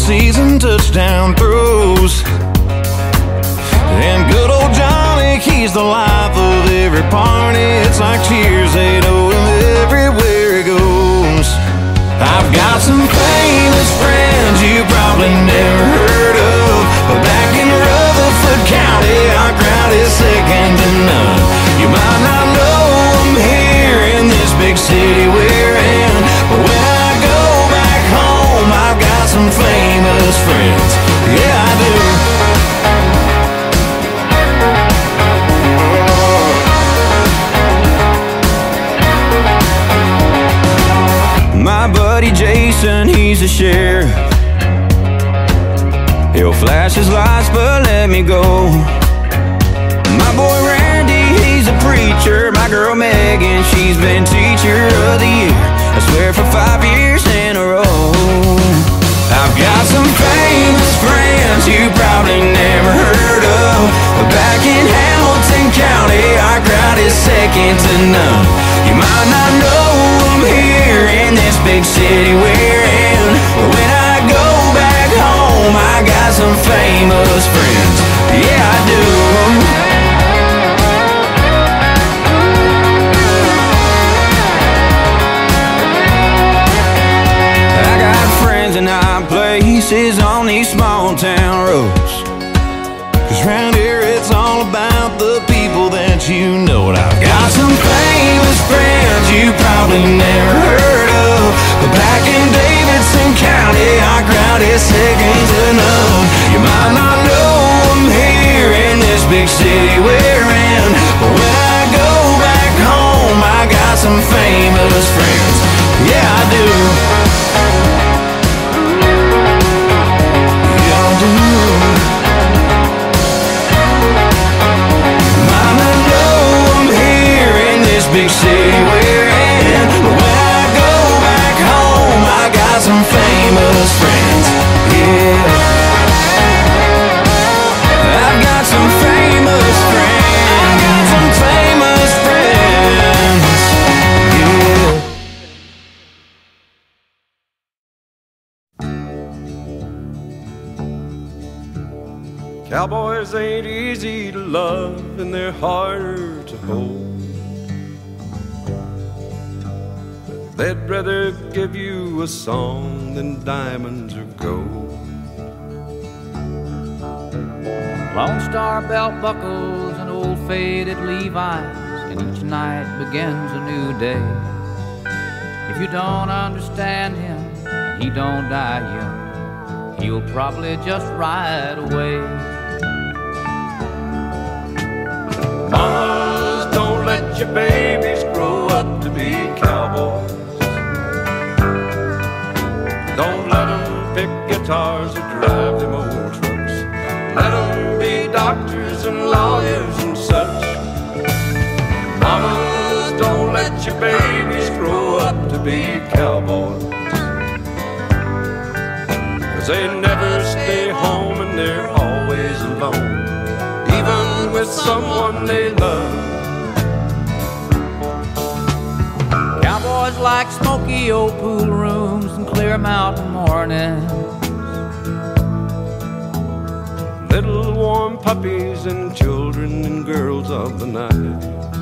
season touchdown throws. And good old Johnny, he's the life of every party. It's like cheers, they know him everywhere he goes. I've got some famous friends you probably never heard of, but back in Rutherford County, our crowd is second to none. You might not know them here in this big city we're in, but when I go back home, I've got some famous friends. Yeah, I do. My buddy Jason, he's a sheriff. He'll flash his lights but let me go. My boy Randy, he's a preacher. My girl Megan, she's been teacher of the year, I swear for 5 years in a row. I've got some famous friends you probably never heard of, but back in Hamilton County, our crowd is second to none. You might not know them here in this big city we're in, but when I go back home, I got some famous friends. Yeah, I do. I got friends in high places on these small town roads, 'cause round here it's all about the people that you know. And I've got some famous friends you probably never heard of, but back in Davidson County, our crowd is second to none. You might not know them here in this big city we're in, but when I go back home, I got some famous friends. Yeah, I do. Yeah, I do. Big city we're in, but when I go back home, I got some famous friends. Yeah, I've got some famous friends. I got some famous friends. Yeah. Cowboys ain't easy to love, and they're harder to hold. They'd rather give you a song than diamonds or gold. Lone Star belt buckles and old faded Levi's, and each night begins a new day. If you don't understand him and he don't die young, he'll probably just ride away. Mamas, don't let your babies grow up to be cowboys. Don't let them pick guitars or drive them old trucks. Let them be doctors and lawyers and such. Mamas, don't let your babies grow up to be cowboys, 'cause they never stay home and they're always alone, even with someone they love. Cowboys like smoky old pool rooms and clear mountain mornings, little warm puppies and children and girls of the night.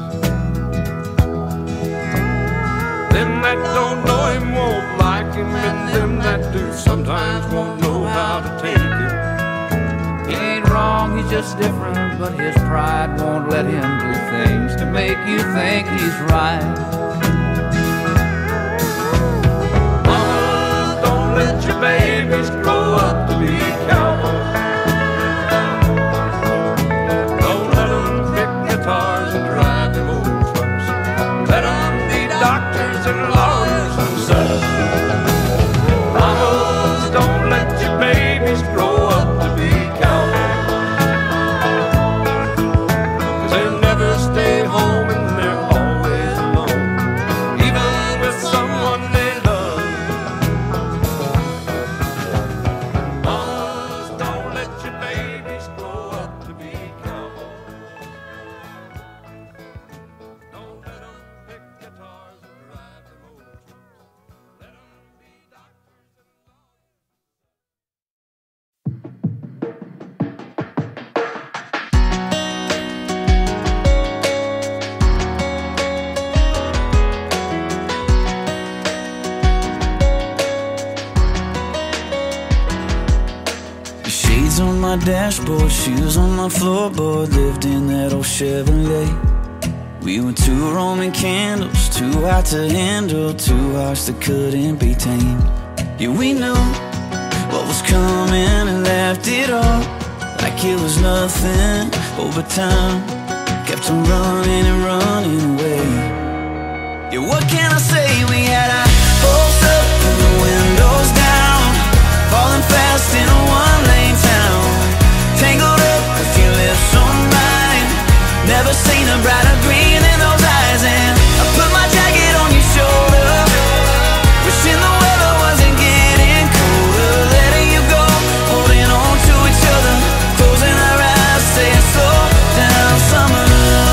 Them that don't know him won't like him, and them that do sometimes won't know how to take it. He ain't wrong, he's just different, but his pride won't let him do things to make you think he's right. Let your babies grow up to be cowboys. Don't let them pick guitars and drive them old trucks. Let them be doctors and lawyers and such. Mamas, don't let your babies grow up to be cowboys, 'cause they never stay home and they're always alone, Keys on my dashboard, shoes on my floorboard. Lived in that old Chevrolet. We were two Roman candles, too hot to handle, two hearts that couldn't be tamed. Yeah, we knew what was coming and laughed it off like it was nothing. Over time, kept on running and running away. Yeah, what can I say? We had our hopes up and the windows down, falling fast in a one-lane town, tangled up with your lips on mine. Never seen a brighter green in those eyes. And I put my jacket on your shoulder, wishing the weather wasn't getting colder. Letting you go, holding on to each other, closing our eyes, saying slow down summer.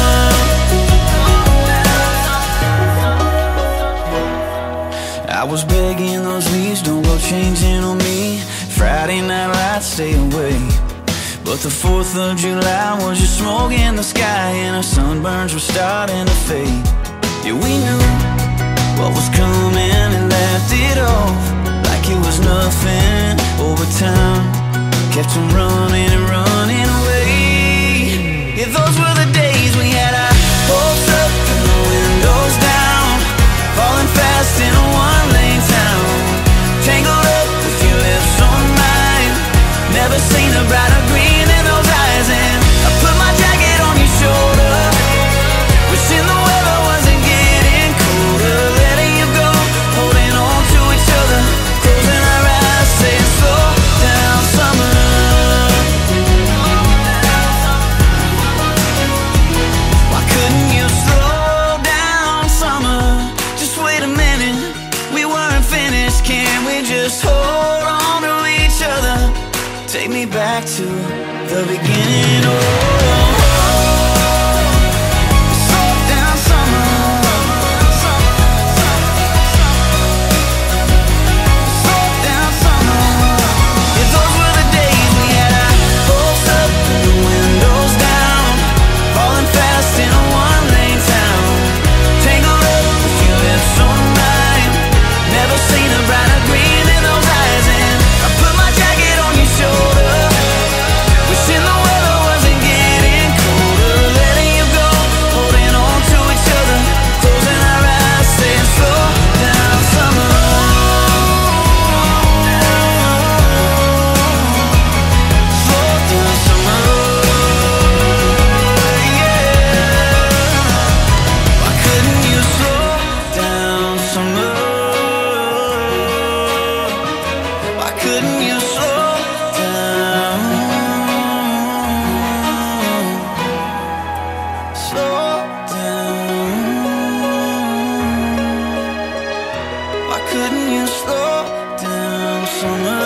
I was begging those leaves, don't go changing on me. Friday night lights, stay away. But the 4th of July was just smoke in the sky, and our sunburns were starting to fade. Yeah, we knew what was coming and laughed it off like it was nothing. Over time, kept on running and running away. Yeah, those were the days we had our hopes up and the windows down, falling fast in a one-lane town, tangled up with your lips on mine. Never seen a brighter green in those eyes. And I put my jacket on your shoulder, wishing the weather wasn't getting colder. Letting you go, holding on to each other, closing our eyes, saying slow down summer. Why couldn't you slow down summer? Just wait a minute, we weren't finished. Can we just hold on to each other? Take me back to the beginning. Oh, slow down summer. Slow down summer. Yeah, those were the days we had our hopes up and the windows down, falling fast in a one-lane town, tangled up with your lips on mine. Never seen a brighter green in those eyes. And I put my jacket on your shoulder, wishing the weather wasn't getting colder. Letting you go, holding on to each other, closing our eyes, saying slow down summer. Slow down summer. Yeah. Why couldn't you slow down summer? Why couldn't you slow down? Slow down. Why couldn't you slow down summer?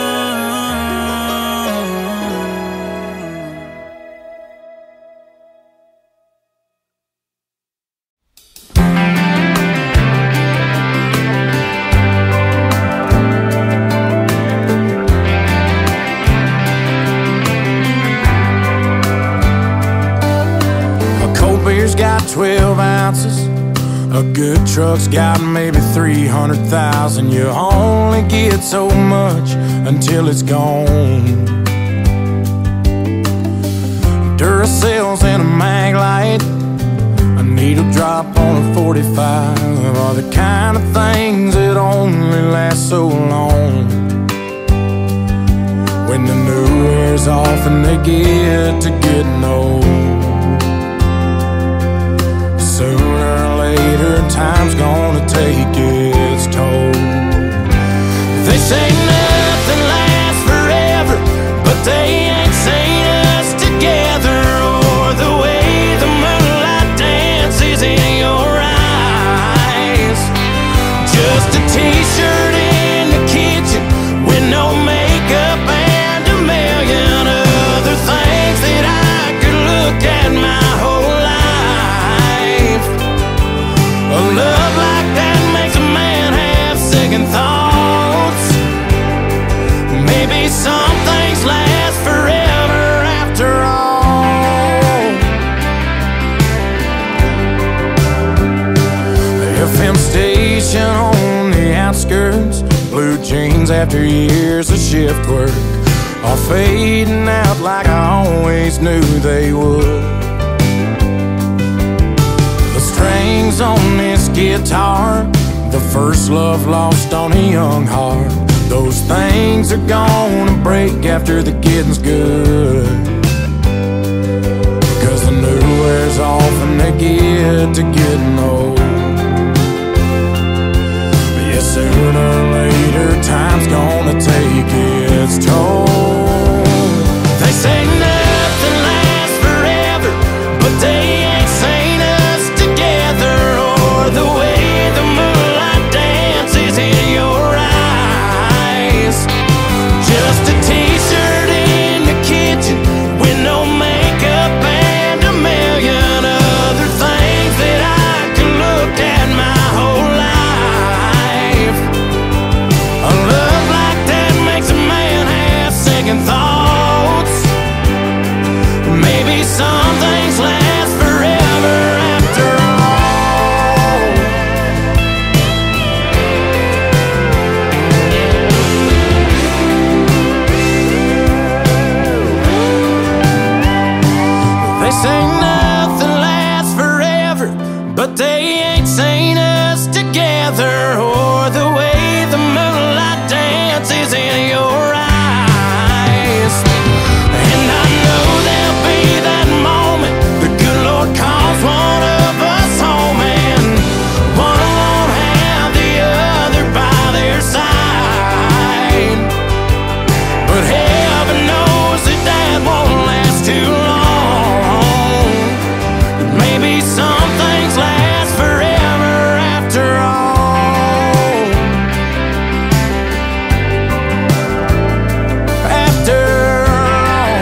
A cold beer's got 12 ounces. A good truck's got maybe 300,000. You only get so much until it's gone. Duracells and a mag light, a needle drop on a 45 are the kind of things that only last so long. When the new wears off and they get to getting old, sooner or later time's gonna take its toll. They say nothing lasts forever, but they ain't seen us together, or the way the moonlight dances in your eyes. Just a t-shirt in the kitchen with no makeup and a million other things that I could look at my whole life. A love like that makes a man have second thoughts. Maybe some things last forever after all. The FM station on the outskirts, blue jeans after years of shift work. are fading out like I always knew they would. The strings on this guitar, the first love lost on a young heart, those things are gonna break after the getting's good. Cause the new wears off and they get to getting old. But yeah, sooner or later time's gonna take its toll. They say nothing lasts forever, but they ain't seen us together, or the way the moonlight dances in your eyes. Just a t-shirt in the kitchen with no makeup and a million other things that I could look at my whole life. A love like that makes a man have second thoughts. Maybe some things last forever after all. They say nothing lasts forever, but they ain't seen us together, or the way the moonlight dances in your eyes. And I know there'll be that moment the good Lord calls one of us home, and one won't have the other by their side. But heaven knows that that won't last too long. Maybe some things last forever after all. After all.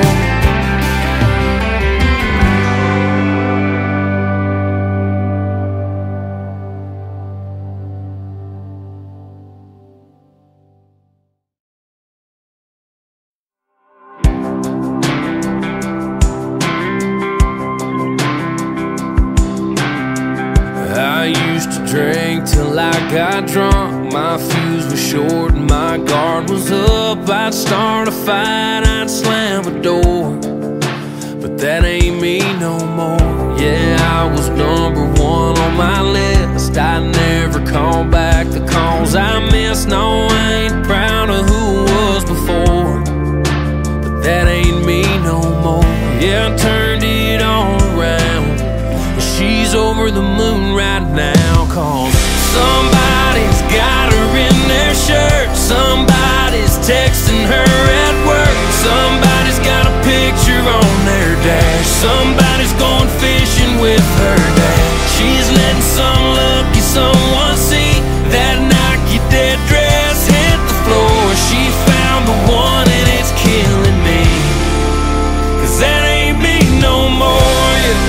I used to drink till I got drunk. My fuse was short and my guard was up. I'd start a fight, I'd slam a door, but that ain't me no more. Yeah, I was number one on my list. I never call back the calls I missed. No, I ain't proud of who was before, but that ain't me no more. Yeah, I turned it all around. She's over the moon right now, 'cause somebody's got her in their shirt, somebody's texting her at work, somebody's got a picture on their dash, somebody's going fishing with her dad. She's letting some lucky someone see that Nike dead dress hit the floor. She found the one and it's killing me, 'cause that ain't me no more. Yeah.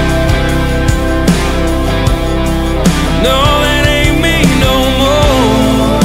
No, that ain't me no more.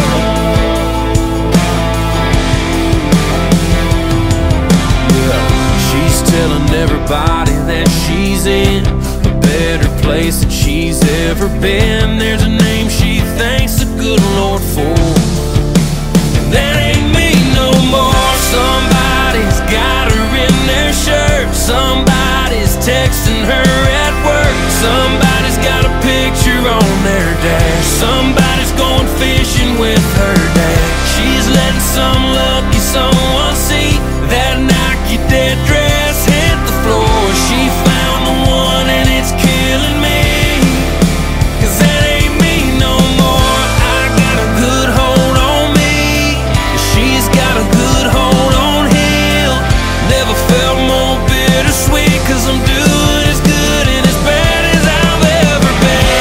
Yeah. She's telling everybody that she's in a better place than she's ever been. There's a name she thanks the good Lord for, and that ain't me no more. Somebody's got her in their shirt, somebody's texting her at work, somebody's got a picture on their dash, somebody's going fishing with her dad. She's letting some lucky someone see that Nike dead dress hit the floor. She found the one and it's killing me, 'cause that ain't me no more. I got a good hold on me, she's got a good hold on him. Never felt more bittersweet, 'cause I'm doing as good and as bad as I've ever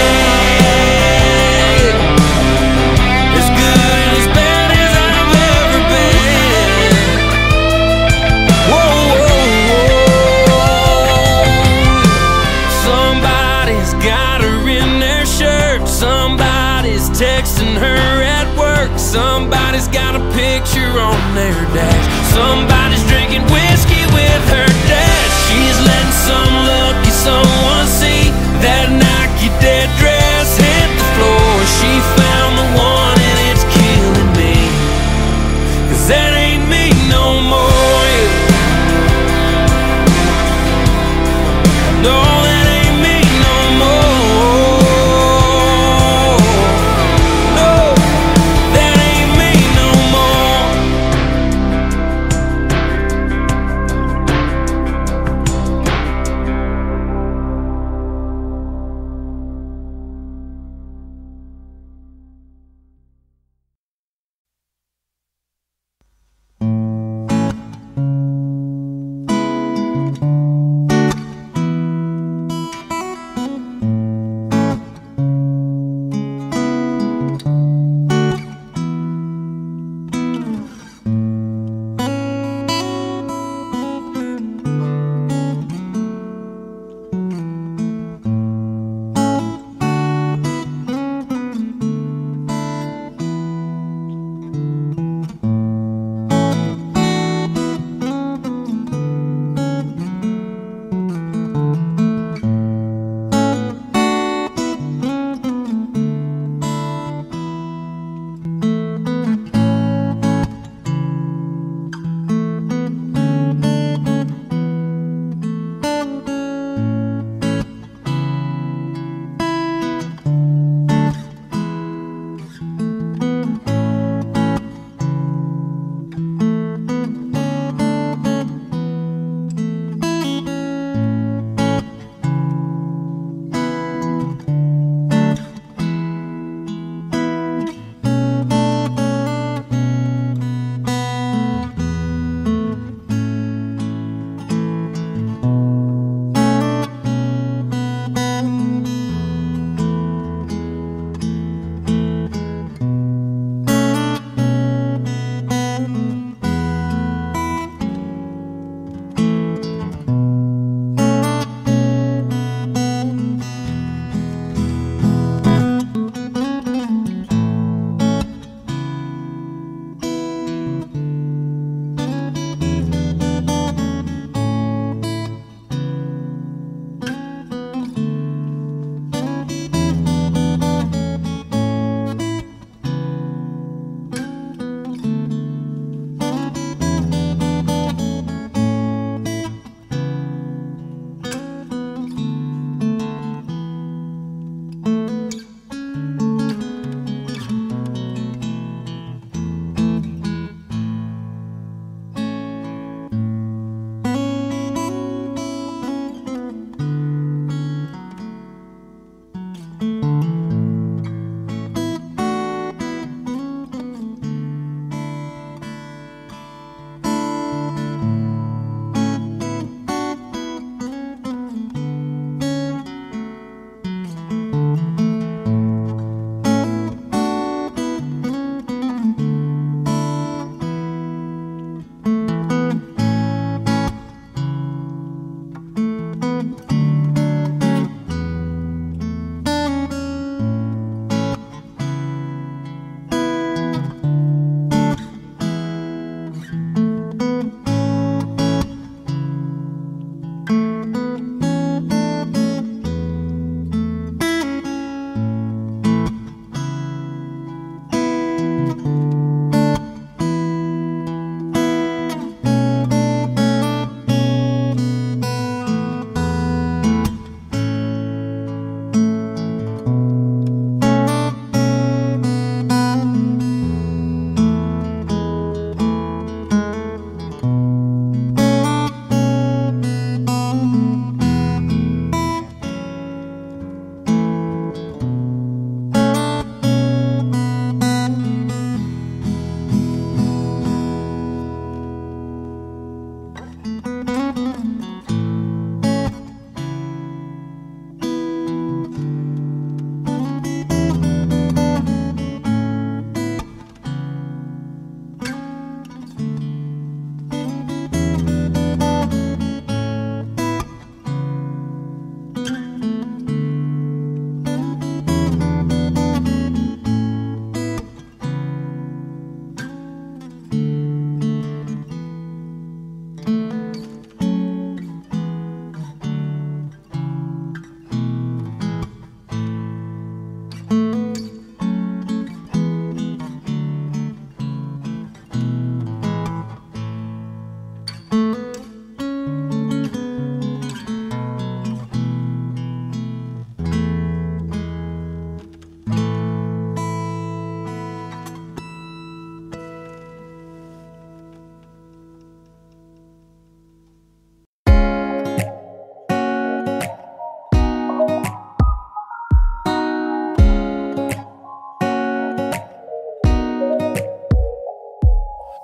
been. As good and as bad as I've ever been. Whoa, whoa, whoa. Somebody's got her in their shirt, somebody's texting her at work, somebody's got a picture on their dash, somebody's drinking whiskey with her dad. She's letting some lucky someone see that Nike dead dress hit the floor. She found the one and it's killing me, 'cause that ain't me no more.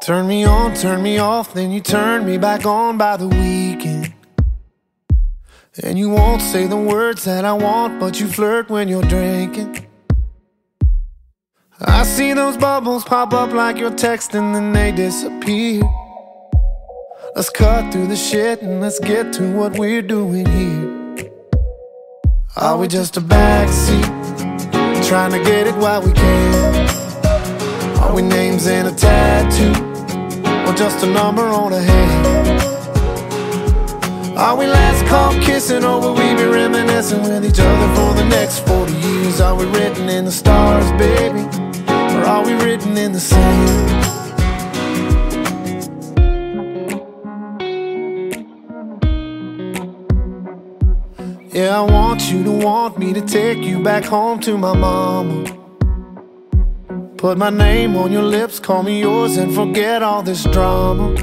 Turn me on, turn me off, then you turn me back on by the weekend. And you won't say the words that I want, but you flirt when you're drinking. I see those bubbles pop up like you're texting, then they disappear. Let's cut through the shit and let's get to what we're doing here. Are we just a backseat, trying to get it while we can? Are we names in a tattoo, or just a number on a hand? Are we last call kissing, or will we be reminiscing with each other for the next 40 years? Are we written in the stars, baby, or are we written in the sand? Yeah, I want you to want me to take you back home to my mama. Put my name on your lips, call me yours, and forget all this drama.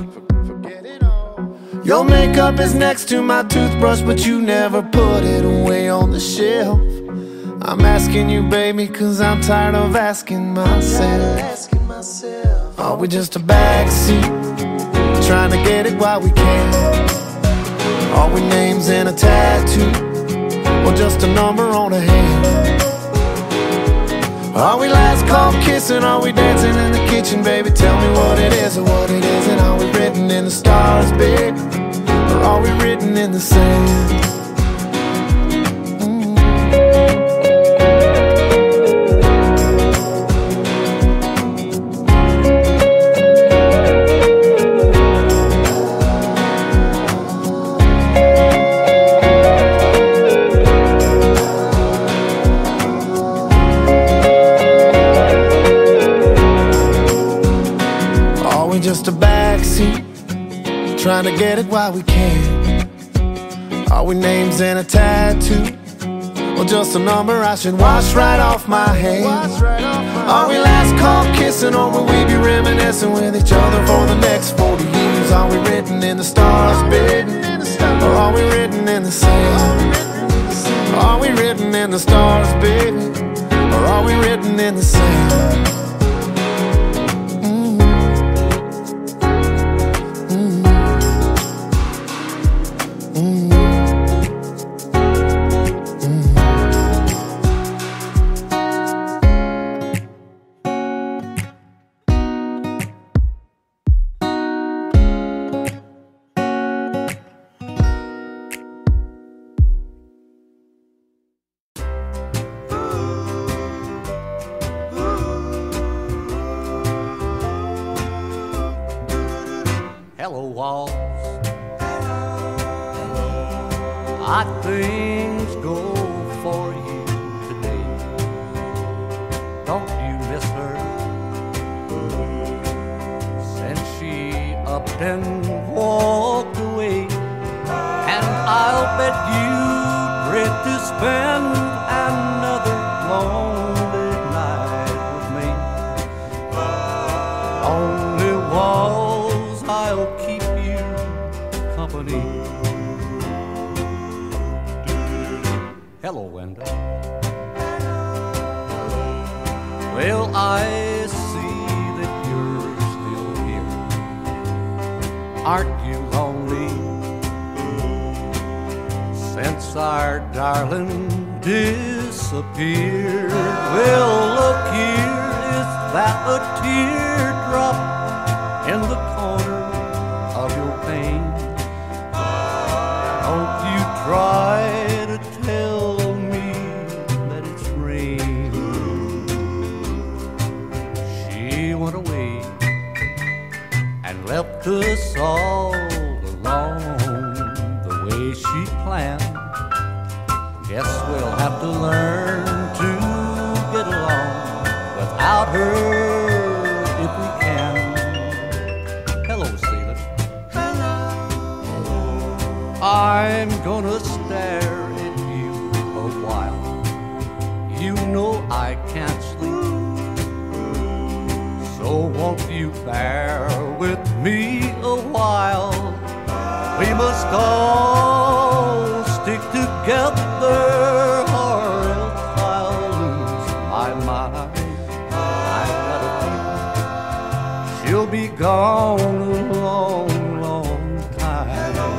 Your makeup is next to my toothbrush, but you never put it away on the shelf. I'm asking you, baby, cause I'm tired of asking myself. Are we just a backseat, trying to get it while we can? Are we names in a tattoo, or just a number on a hand? Are we last call kissing? Are we dancing in the kitchen, baby? Tell me what it is or what it isn't. Are we written in the stars, baby, or are we written in the sand? Just a backseat, trying to get it while we can. Are we names in a tattoo, or just a number I should wash right off my hand? Are we last call kissing, or will we be reminiscing with each other for the next 40 years? Are we written in the stars, baby, or are we written in the sand? Are we written in the stars, baby, or are we written in the sand? Hello, walls. How things go for you today? Don't you miss her since she up and walked away? And I'll bet you'd dread to spend another lonely night with me. Only walls, I'll keep you company. Hello, Wendell. Well, I see that you're still here. Aren't you lonely since our darling disappeared? Well, look here, is that a teardrop in the corner of your pain? Don't you try to tell me that it's rain. She went away and left us all alone the way she planned. Guess we'll have to learn to get along without her if we can. Hello, Celia. I'm gonna stare at you a while. You know I can't sleep, so won't you bear with me a while? We must all stick together, or else I'll lose my mind. I got a feeling she'll be gone long, long, long time.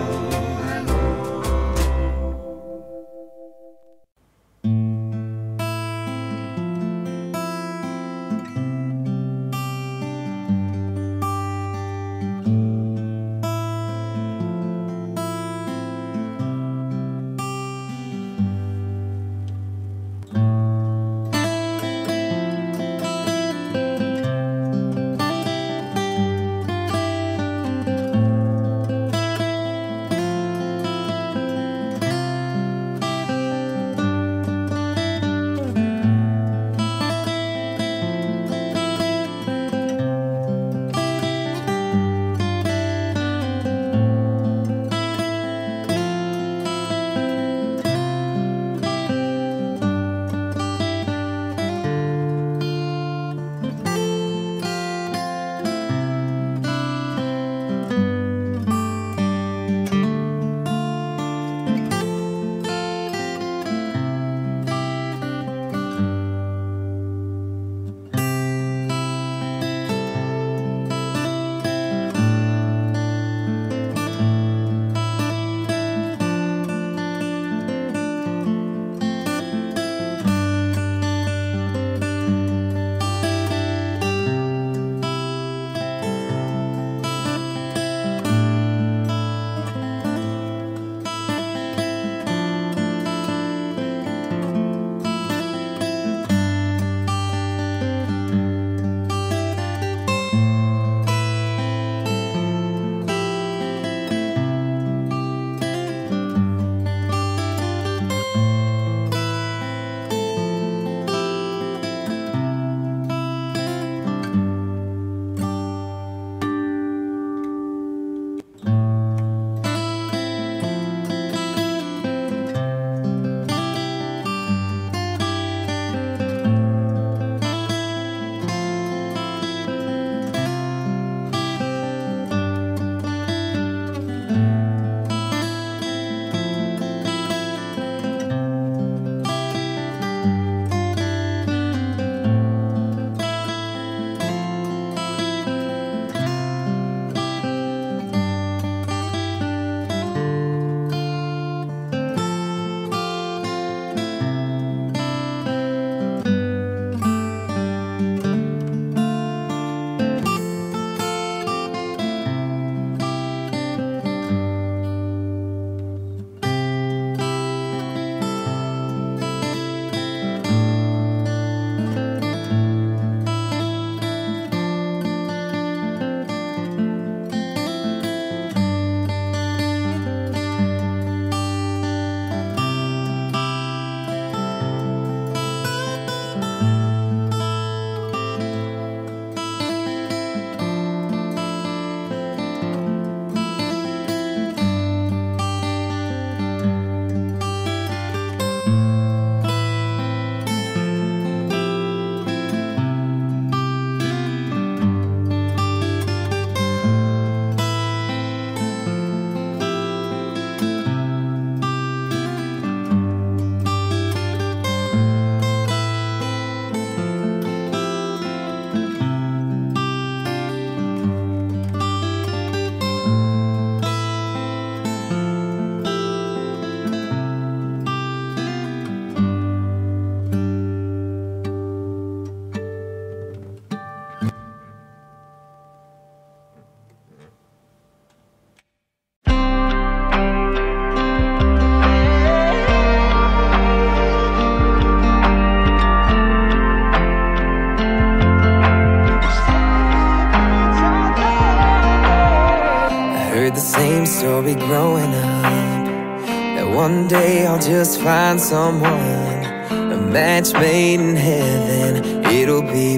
heard the same story growing up, that one day I'll just find someone, a match made in heaven, it'll be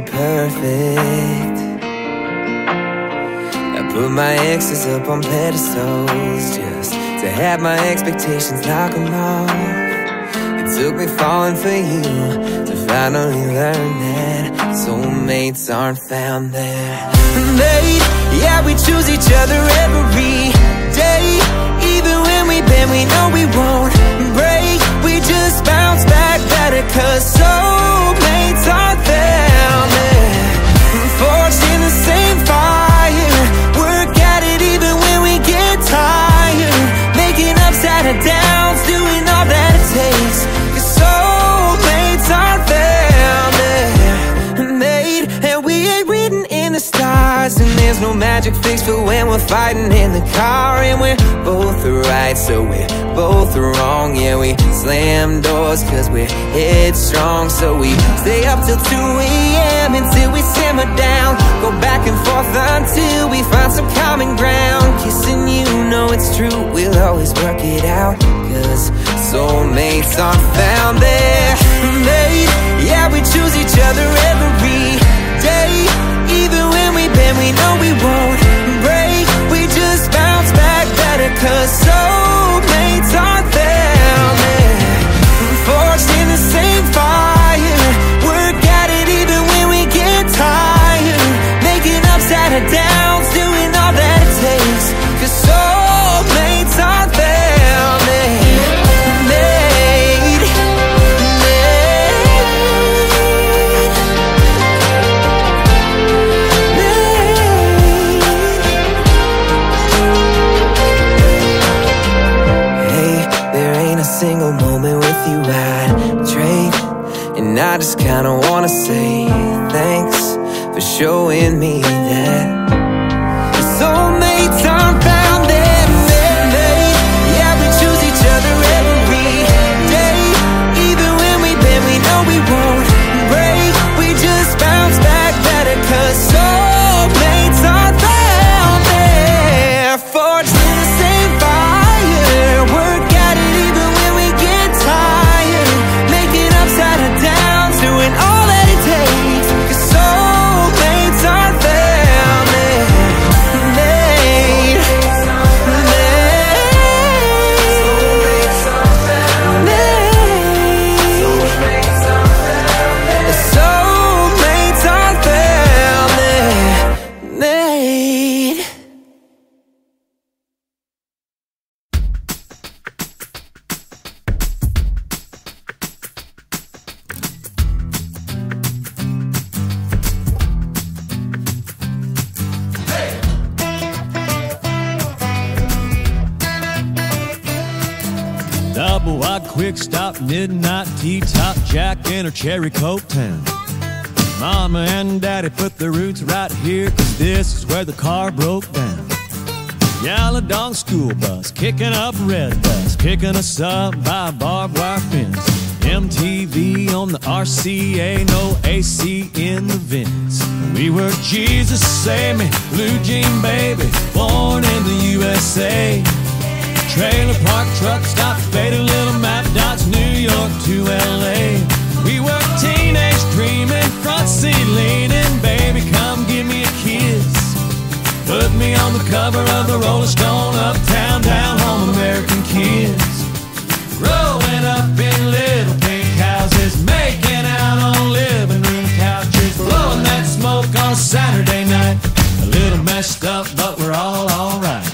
perfect. I put my exes up on pedestals just to have my expectations knock them off. It took me falling for you to finally learn that soulmates aren't found there. Babe, yeah, we choose each other every day. Even when we bend, we know we won't break. We just bounce back better, 'cause soulmates aren't found there. Forged in the same fire, there's no magic fix for when we're fighting in the car. And we're both right, so we're both wrong. Yeah, we slam doors cause we're headstrong. So we stay up till 2 a.m. until we simmer down. Go back and forth until we find some common ground. Kissing you, know it's true, we'll always work it out. Cause soulmates aren't found, they're made. Yeah, we choose each other every day. Even when we bend, we know we won't break. We just bounce back better cause soulmates aren't found. They're forged in the same fire. Work at it even when we get tired. Making upside downs, doing all that it takes. Cause soulmates aren't found. Single moment with you I'd trade. And I just kinda wanna say thanks for showing me that soulmates aren't found, they're made. Yeah, we choose each other every day. Even when we bend, we know we won't break. We just bounce back better cause soulmates aren't found. They're forged in the same fire. Work at it even when we get tired. Making upside downs, doing all that it takes. Cause soulmates aren't found. Made. Soulmates aren't found. Made. Double wide quick stop, midnight T-top Jack in her cherry coke town. Mama and Daddy put their roots right here, cause this is where the car broke down. Yellow dog school bus, kicking up red dust, picking us up by a barbed wire fence. MTV on the RCA, no AC in the vents. We were Jesus Save Me, Blue Jean Baby, born in the USA. Trailer park, truck stop, faded little map dots, New York to LA. We were teenage dreaming, front seat leaning, baby come give me a kiss. Put me on the cover of the Rolling Stone, uptown, down home, American kids. Growing up in little pink houses, making out on living room couches, blowing that smoke on Saturday night. A little messed up, but we're all alright.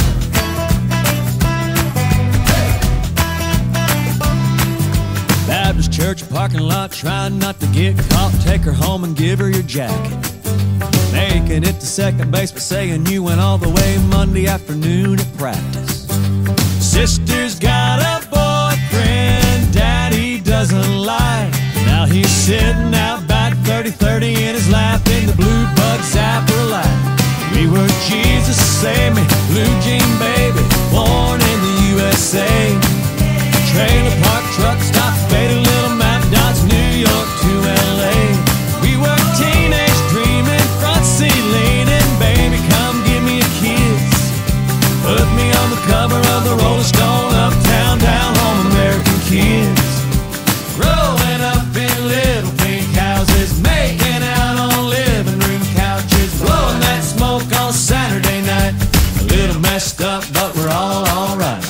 Baptist church parking lot, trying not to get caught. Take her home and give her your jacket. Making it to second base, but saying you went all the way Monday afternoon at practice. Sister's got a boyfriend Daddy doesn't like. Now he's sitting out back 30-30 in his lap in the blue bug zapper light. We were Jesus Save Me, Blue Jean Baby, born in the USA. Trailer park, truck stop, faded little map dots, New York to LA. We were teenage dreaming, front seat leaning, baby come give me a kiss. Put me on the cover of the Rolling Stone, uptown, down home, American kids. Growing up in little pink houses, making out on living room couches, blowing that smoke on Saturday night. A little messed up, but we're all alright.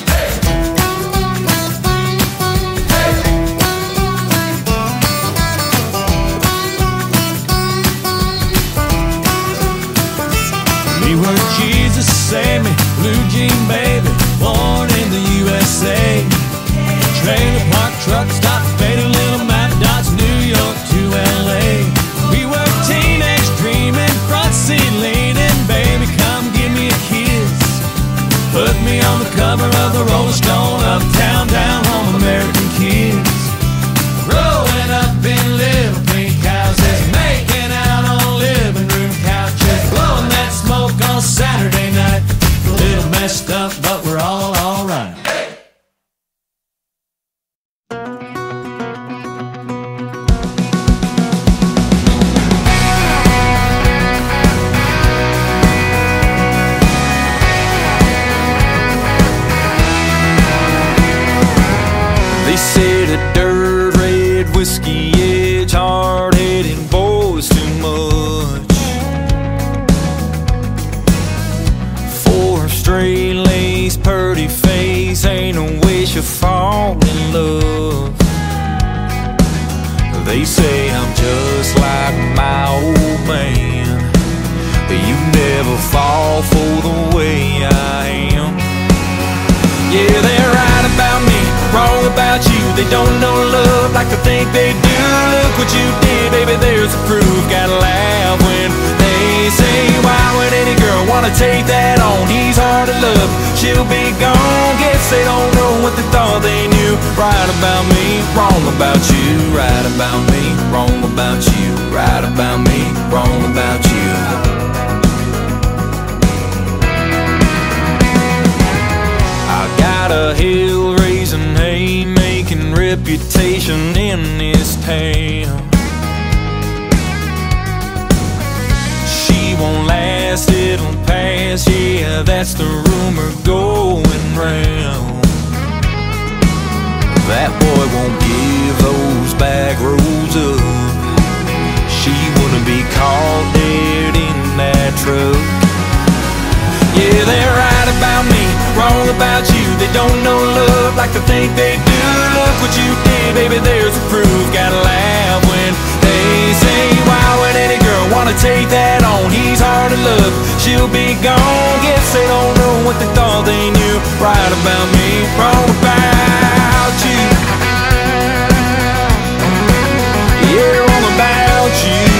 We were Jesus Save Me, Blue Jean Baby, born in the USA. Trailer park, truck stop, faded little map dots, New York to LA. We were teenage dreaming, front seat leaning, baby come give me a kiss. Put me on the cover of the Rolling Stone, uptown, down home, American kids. Growing up in little pink houses, making out on living room couches, blowing that smoke whiskey edge, hard-headed boys too much. 4 straight lace, purty face, ain't no wish of falling in love. They say I'm just like my old man, but you never fall for the way I am. Yeah, they're right about me, wrong about you. They don't know love like they think they do. Look what you did, baby, there's the proof. Gotta laugh when they say, why would any girl wanna take that on? He's hard to love, she'll be gone. Guess they don't know what they thought they knew. Right about me, wrong about you. Right about me, wrong about you. Right about me, wrong about you. Got a hill-raising, hay-making reputation in this town. She won't last, it'll pass, yeah, that's the rumor going round. That boy won't give those back roads up. She wouldn't be caught dead in that truck. Yeah, they're right about me, wrong about you. They don't know love like they think they do. Look what you did, baby, there's the proof. Gotta laugh when they say, why would any girl wanna take that on? He's hard to love, she'll be gone. Guess they don't know what they thought they knew. Right about me, wrong about you. Yeah, wrong about you.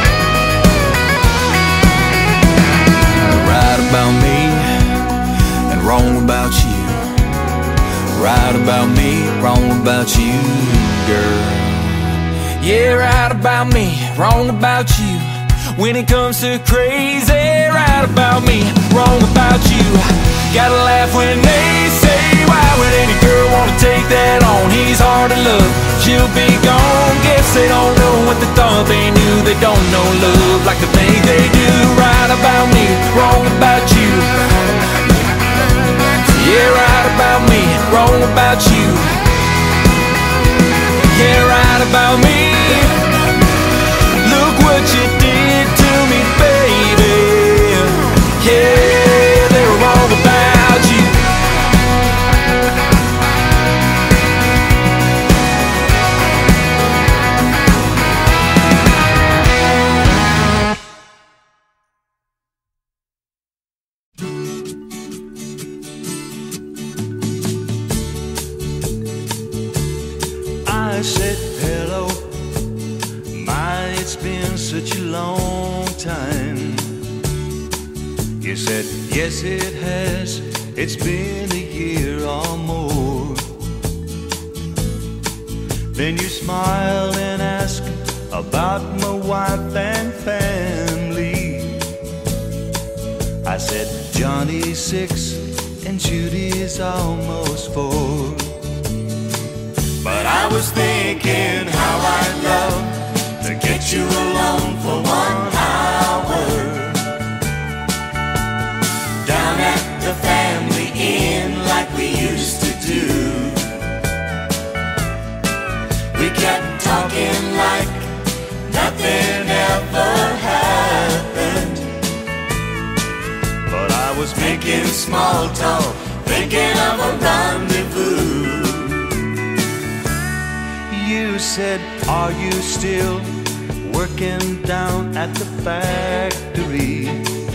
Right about me and wrong about you. Right about me, wrong about you, girl. Yeah, right about me, wrong about you. When it comes to crazy, right about me, wrong about you. Gotta laugh when they say, why would any girl wanna take that on? He's hard to love, she'll be gone. Guess they don't know what they thought they knew. They don't know love like they think they do. Right about me, wrong about you. Yeah, right about me, wrong about you. Yeah, right about me. Look what you did to me, baby. Yeah, they were wrong about you. I said hello, my, it's been such a long time. You said yes it has, it's been a year or more. Then you smiled and asked about my wife and family. I said Johnny's 6 and Judy's almost 4. But I was thinking how I'd love to get you alone for 1 hour down at the family inn like we used to do. We kept talking like nothing ever happened, but I was making small talk, thinking of a rendezvous. You said, are you still working down at the factory?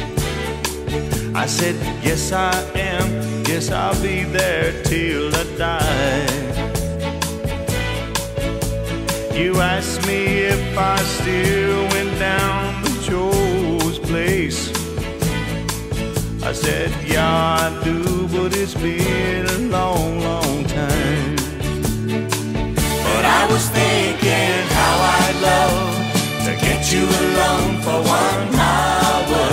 I said, yes I am, yes I'll be there till I die. You asked me if I still went down to Joe's place. I said, yeah I do, but it's been a long, long time. But I was thinking how I'd love to get you alone for 1 hour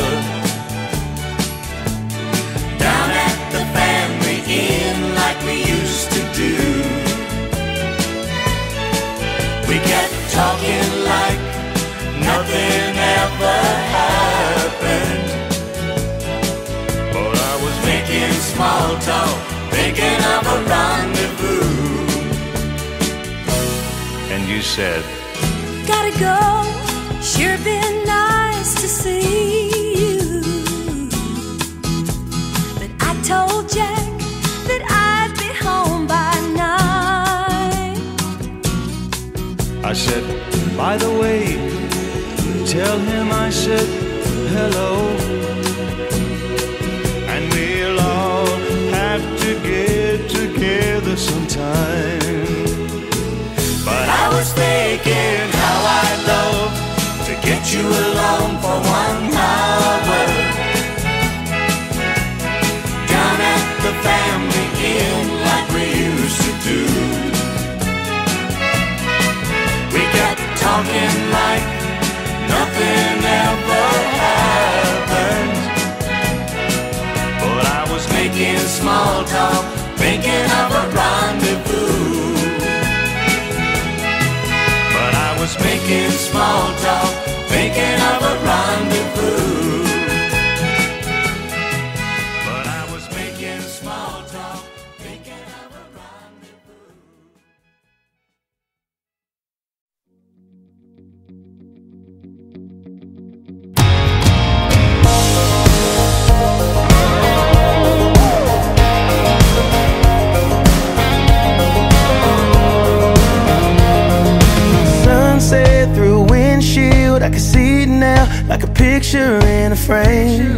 down at the family inn like we used to do. We kept talking like nothing ever happened, but I was making small talk, thinking of a rendezvous. And you said, gotta go, sure been nice to see you. But I told Jack that I'd be home by 9. I said, by the way, tell him I said hello. And we'll all have to get together sometime. But I was thinking how I'd love to get you along for 1 hour down at the family inn like we used to do. We got talking like nothing ever happened. But I was making small talk, thinking of a rendezvous. But I was making small talk, thinking of a rendezvous. But I was making small talk, thinking of a rendezvous. Sunset through a windshield, I can see it now like a picture in a frame.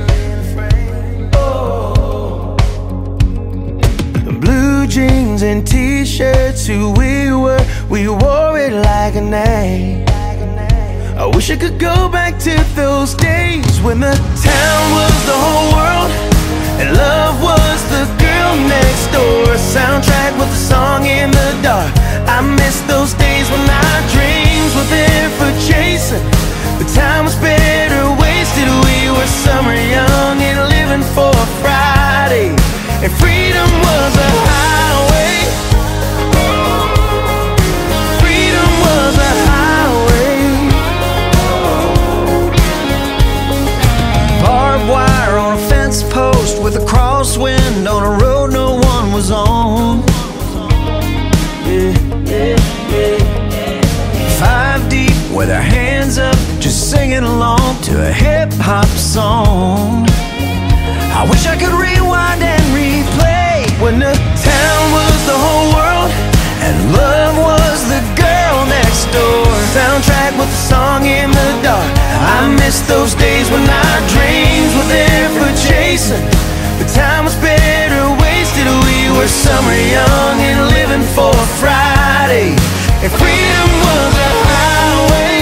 Blue jeans and t-shirts, who we wore it like a name. I wish I could go back to those days when the town was the whole world and love was the girl next door. A soundtrack with a song in the dark. I miss those days when our dreams were there for chasing. The time was better wasted. We were summer young and living for Friday, and freedom was a highway. Freedom was a highway. Barbed wire on a fence post with a crosswind on a road no one was on. Five deep with our hands up, just singing along to a hip-hop song. I wish I could rewind and replay when the town was the whole world and love was the girl next door. Soundtrack with a song in the dark. I miss those days when our dreams were there for chasing. The time was better wasted. We were summer young and living for Friday, and freedom was a highway.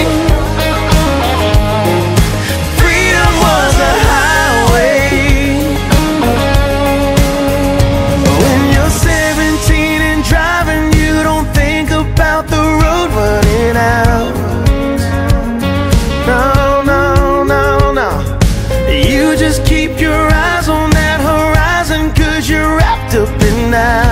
Freedom was a highway. When you're 17 and driving, you don't think about the road running out. No, no, no, no. You just keep your eyes on that horizon, 'cause you're wrapped up in that.